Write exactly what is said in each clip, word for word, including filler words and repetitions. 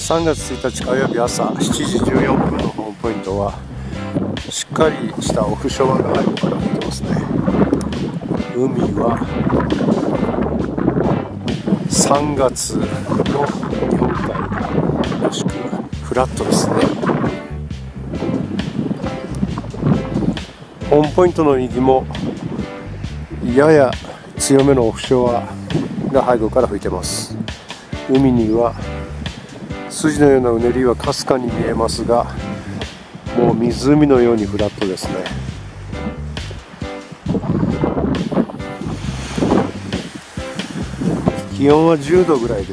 さんがつついたち火曜日朝しちじじゅうよんぷんのホームポイントはしっかりしたオフショアが背後から吹いてますね。海はさんがつの日本海らしくフラットですね。ホームポイントの右もやや強めのオフショアが背後から吹いてます。海には筋のようなうねりはかすかに見えますが、もう湖のようにフラットですね。気温はじゅうどぐらいです。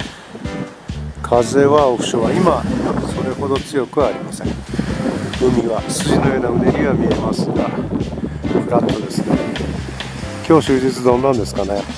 風はオフショア、今それほど強くはありません。海は筋のようなうねりは見えますがフラットですね。今日終日どんなんですかね。